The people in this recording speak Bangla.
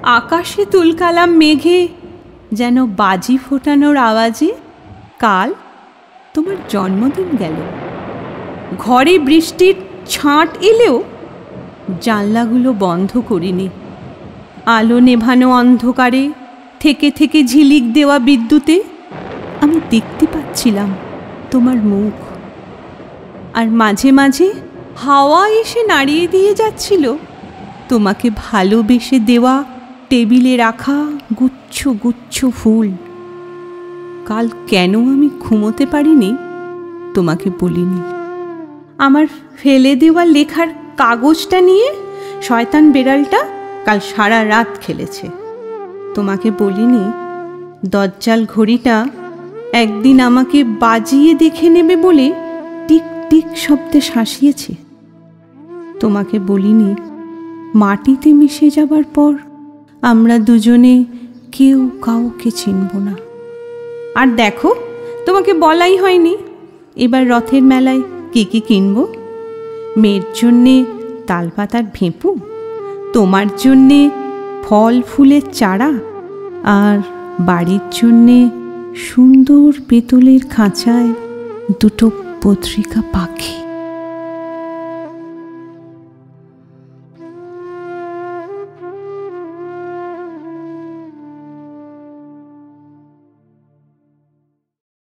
আকাশে তুলকালাম মেঘে যেন বাজি ফোটানোর আওয়াজে কাল তোমার জন্মদিন গেল। ঘরে বৃষ্টির ছাঁট এলেও জানলাগুলো বন্ধ করিনি। আলো নেভানো অন্ধকারে থেকে থেকে ঝিলিক দেওয়া বিদ্যুতে আমি দেখতে পাচ্ছিলাম তোমার মুখ। আর মাঝে মাঝে হাওয়া এসে নাড়িয়ে দিয়ে যাচ্ছিল তোমাকে ভালোবেসে দেওয়া টেবিলে রাখা গুচ্ছ গুচ্ছ ফুল। কাল কেন আমি ঘুমোতে পারিনি তোমাকে বলিনি। আমার ফেলে দেওয়া লেখার কাগজটা নিয়ে শয়তান বেড়ালটা কাল সারা রাত খেলেছে। তোমাকে বলিনি দজ্জাল ঘড়িটা একদিন আমাকে বাজিয়ে দেখে নেবে বলে টিক টিক শব্দে শাসিয়েছে। তোমাকে বলিনি মাটিতে মিশে যাবার পর আমরা দুজনে কেউ কাউকে চিনব না। আর দেখো, তোমাকে বলাই হয়নি এবার রথের মেলায় কি কি কিনব। মেয়ের জন্যে তালপাতার ভেঁপু, তোমার জন্যে ফল ফুলের চারা, আর বাড়ির জন্যে সুন্দর পেতলের খাঁচায় দুটো পত্রিকা পাখি।